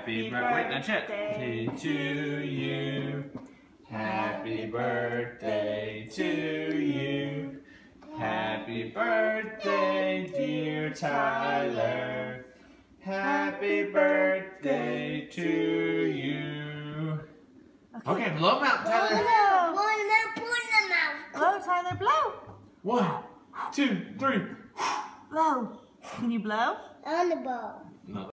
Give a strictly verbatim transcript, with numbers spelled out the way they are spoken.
Happy birthday. Wait, not yet. To you. Happy birthday to you. Happy birthday, dear Tyler. Happy birthday to you. Okay, okay, blow them out, Tyler. Blow, blow them out, blow them out. Blow, Tyler, blow. One, two, three. Blow. Can you blow? On the ball. No.